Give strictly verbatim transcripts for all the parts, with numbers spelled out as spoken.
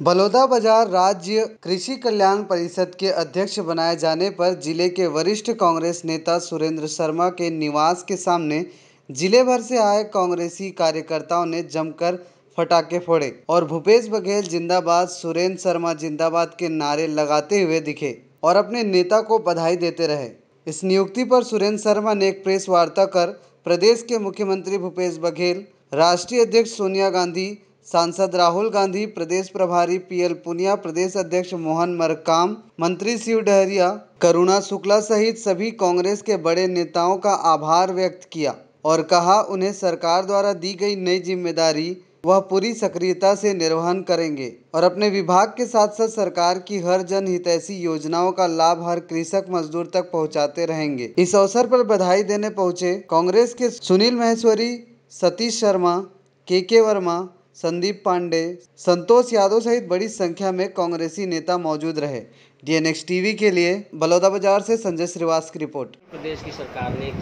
बलौदाबाजार राज्य कृषि कल्याण परिषद के अध्यक्ष बनाए जाने पर जिले के वरिष्ठ कांग्रेस नेता सुरेंद्र शर्मा के निवास के सामने जिले भर से आए कांग्रेसी कार्यकर्ताओं ने जमकर पटाखे फोड़े और भूपेश बघेल जिंदाबाद, सुरेंद्र शर्मा जिंदाबाद के नारे लगाते हुए दिखे और अपने नेता को बधाई देते रहे। इस नियुक्ति पर सुरेंद्र शर्मा ने एक प्रेस वार्ता कर प्रदेश के मुख्यमंत्री भूपेश बघेल, राष्ट्रीय अध्यक्ष सोनिया गांधी, सांसद राहुल गांधी, प्रदेश प्रभारी पीएल पुनिया, प्रदेश अध्यक्ष मोहन मरकाम, मंत्री शिव डहरिया, करुणा शुक्ला सहित सभी कांग्रेस के बड़े नेताओं का आभार व्यक्त किया और कहा उन्हें सरकार द्वारा दी गई नई जिम्मेदारी वह पूरी सक्रियता से निर्वहन करेंगे और अपने विभाग के साथ साथ सरकार की हर जन हितैषी योजनाओं का लाभ हर कृषक मजदूर तक पहुंचाते रहेंगे। इस अवसर पर बधाई देने पहुंचे कांग्रेस के सुनील महेश्वरी, सतीश शर्मा, के के वर्मा, संदीप पांडे, संतोष यादव सहित बड़ी संख्या में कांग्रेसी नेता मौजूद रहे। डीएनएक्स टीवी के लिए बलौदाबाजार से संजय श्रीवास्तव की रिपोर्ट। प्रदेश की सरकार ने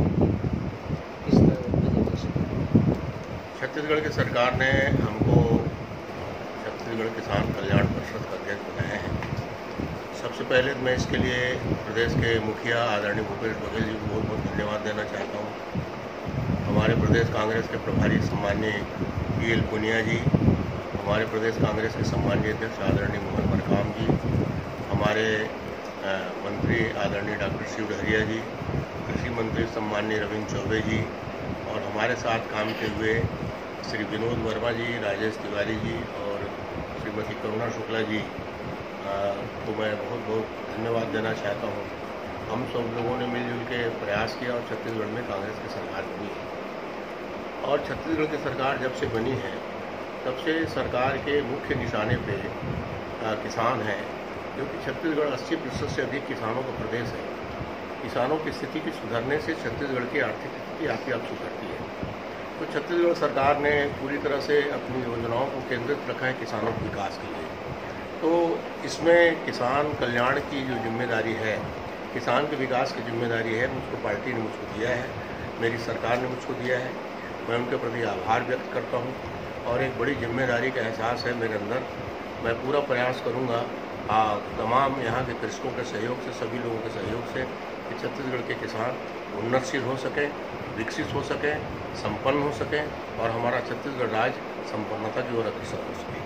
छत्तीसगढ़ की सरकार ने हमको छत्तीसगढ़ किसान कल्याण परिषद का अध्यक्ष बनाया है। सबसे पहले मैं इसके लिए प्रदेश के मुखिया आदरणीय भूपेश बघेल जी को बहुत बहुत धन्यवाद देना चाहता हूँ। हमारे प्रदेश कांग्रेस के प्रभारी सम्माननीय पीएल पुनिया जी, हमारे प्रदेश कांग्रेस के सम्माननीय अध्यक्ष आदरणीय मोहन मरकाम जी, हमारे आ, मंत्री आदरणीय डॉक्टर शिव डहरिया जी, कृषि मंत्री सम्माननीय रविंद्र चौबे जी और हमारे साथ काम किए हुए श्री विनोद वर्मा जी, राजेश तिवारी जी और श्रीमती करुणा शुक्ला जी को मैं बहुत बहुत धन्यवाद देना चाहता हूँ। हम सब लोगों ने मिलजुल के प्रयास किया और छत्तीसगढ़ में कांग्रेस की सरकार बनी है और छत्तीसगढ़ की सरकार जब से बनी है तब से सरकार के मुख्य निशाने पे आ, किसान हैं, क्योंकि छत्तीसगढ़ अस्सी प्रतिशत से अधिक किसानों का प्रदेश है। किसानों की स्थिति की सुधरने से छत्तीसगढ़ की आर्थिक स्थिति आपकी आप सुधरती है। तो छत्तीसगढ़ सरकार ने पूरी तरह से अपनी योजनाओं को केंद्रित रखा है किसानों के विकास के लिए। तो इसमें किसान कल्याण की जो जिम्मेदारी है, किसान के विकास की जिम्मेदारी है, मुझको पार्टी ने मुझको दिया है, मेरी सरकार ने मुझको दिया है। मैं उनके प्रति आभार व्यक्त करता हूँ और एक बड़ी जिम्मेदारी का एहसास है मेरे अंदर। मैं पूरा प्रयास करूँगा तमाम यहाँ के कृषकों के सहयोग से, सभी लोगों के सहयोग से कि छत्तीसगढ़ के किसान उन्नतशील हो सकें, विकसित हो सकें, संपन्न हो सकें और हमारा छत्तीसगढ़ राज्य संपन्नता की ओर अग्रसर हो सके।